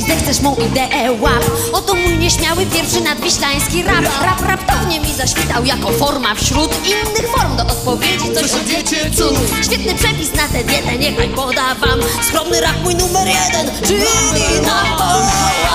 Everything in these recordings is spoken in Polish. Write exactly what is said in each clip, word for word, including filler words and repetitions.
zechcesz mą ideę łap. Oto mój nieśmiały pierwszy nadwiślański rap. Rap raptownie mi zaświtał jako forma wśród innych form do odpowiedzi. Coś o diecie cud. Świetny przepis na tę dietę, niechaj poda wam skromny rap mój numer jeden, czyli Napoleon.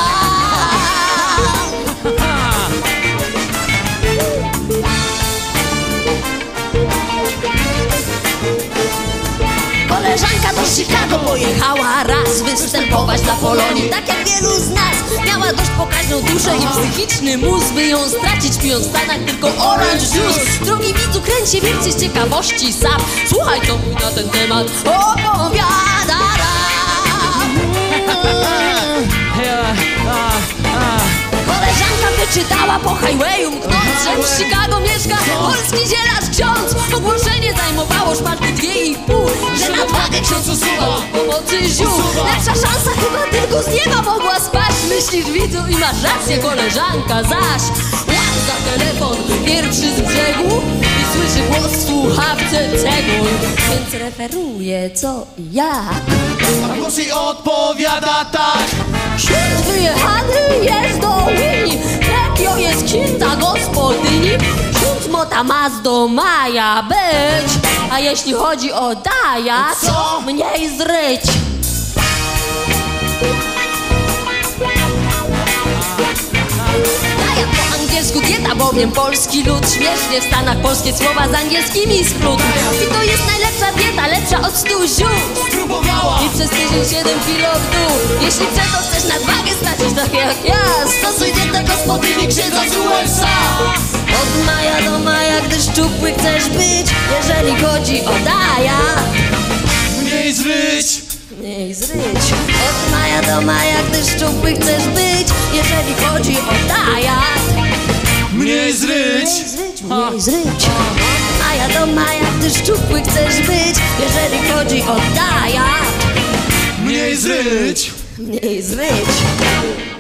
Koleżanka do Chicago pojechała raz występować dla Polonii. Tak jak wielu z nas, miała dość pokaźną duszę i psychiczny mózg, by ją stracić, pijąc w Stanach tylko orange juice. Drogi widzu, kręć się, wiercie z ciekawości sam. Słuchaj, co mój na ten temat opowiada rap. Koleżanka wyczytała po highwayu, mknąc, że w Chicago mieszka polski zielarz ksiądz. Ogłoszenie zajmowało szpalty dwie i pół, że nadwagę ksiądz usuwał pomocy ziół. Lepsza szansa chyba tylko z nieba mogła spaść. Myślisz, widzu, i masz rację, koleżanka zaś łap za telefon pierwszy z brzegu i słyszy głos w słuchawce cegły, więc referuje co i jak. A głos jej odpowiada tak: Ksiądz wyjechany jest do Willi, Rekio jest kinta gospodyni. Ksiądz mota Mazdo maja być, a jeśli chodzi o dajat, co? Mniej zryć. Dajat po angielsku dieta, bowiem polski lud śmiesznie w Stanach polskie słowa z angielskimi splótł. I to jest najlepsza dieta, lepsza od stu ziół. Spróbowała I przez tydzień siedem kilo w dół. Jeśli przez to chcesz nadwagę stracić, tak jak ja, stosuj dietę gospodyni księdza z U S A. Od maja do maja, gdy szczupły chcesz być, jeżeli chodzi o dajat, mniej zryć. mniej zryć. Od maja do maja, gdy szczupły chcesz być, jeżeli chodzi o dajat, Mniej zryć. mniej zryć, mniej zryć. Od maja do maja, gdy szczupły chcesz być, jeżeli chodzi o dajat, Mniej zryć. mniej zryć.